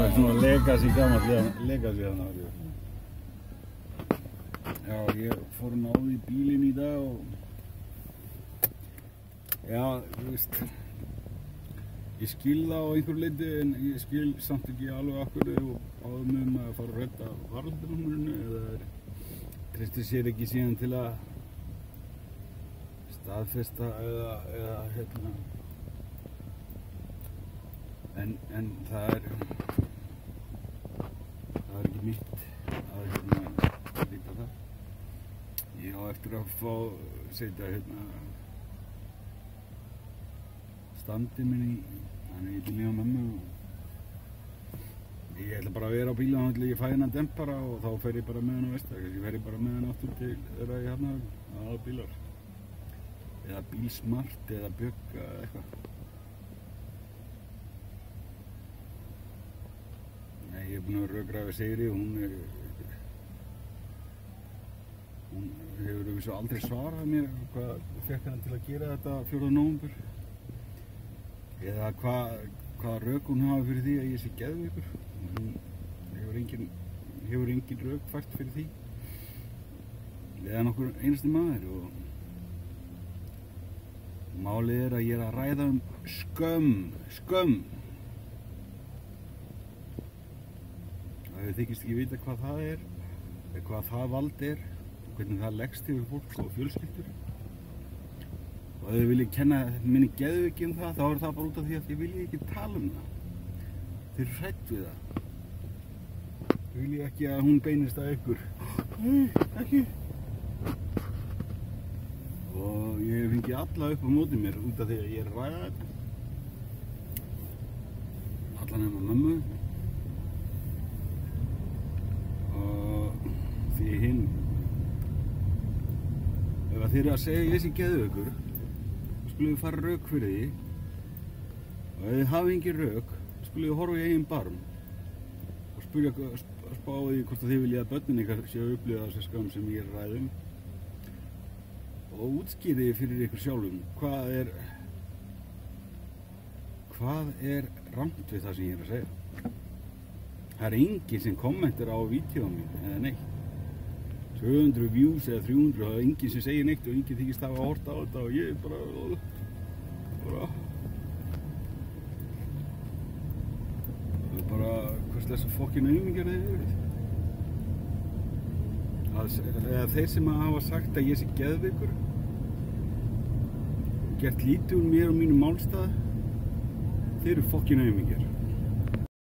er svona legacy gamall legacy þarna. Já, ég fór að náði í bílinn í dag og já, þú veist, ég skil það á einhverju leyti en ég skil samt ekki alveg af hverju og áður að fara að redda varðbyrnumurinu eða treystir sér ekki síðan til að staðfesta eða hérna en það er ekki mitt að hérna líka það. Ég á eftir að fá setja hérna standið minn í bílinn á mömmu og ég ætla bara að vera á bílinn og ég fæ hennan dempara og þá fer ég bara með hann á Vestfjarða. Ég fer bara með hann aftur til þeirra í Hafnarfirði, aðal bílar. Eða Bílsmart eða Bjögga eða eitthvað. Nei, ég er búinn að rökra við Sigri og hún hefur svo aldrei svarað mér hvað fékk hann til að gera þetta 4. nóvember. Eða hvaða rök hún hafi fyrir því að ég sé geðveikur. Hún hefur engin rök fært fyrir því. Eða nokkur einasti maður og málið er að ég er að ræða skömm. Og ef þið þykist ekki vita hvað það er, eða hvað það vald er, hvernig það leggst yfir fólk og fjölskyldur. Og ef þið viljið kenna minni geðveiki það, þá er það bara út af því að þið viljið ekki tala það. Þið eru hrædd við það. Þið viljið ekki að hún beinist að ykkur. Nei, ekki. Og ég fengi alla upp á móti mér út af því að ég er að ræða þetta. Alla nema mömmu. Og því hinn. Ef þið eru að segja ég sé geðveikur, skulum við fara rök fyrir því. Og ef þið hafi engin rök, skulum við horfa í eigin barm. Og spá því hvort þið viljið að börnin ykkar séu að upplifa þessa skömm sem ég er að ræða og útskýrið fyrir ykkur sjálfum hvað er rangt við það sem ég er að segja. Það er enginn sem kommentar á vídeóum mín eða neitt. 200 views eða 300, það er enginn sem segir neitt og enginn þykist hafa hort á þetta og ég er bara hvers þess að fokkin aumingjar þið verið. Eða þeir sem hafa sagt að ég sé geðveikur og gert lítið úr mér og mínum málstað, þeir eru fokkin aumingjar.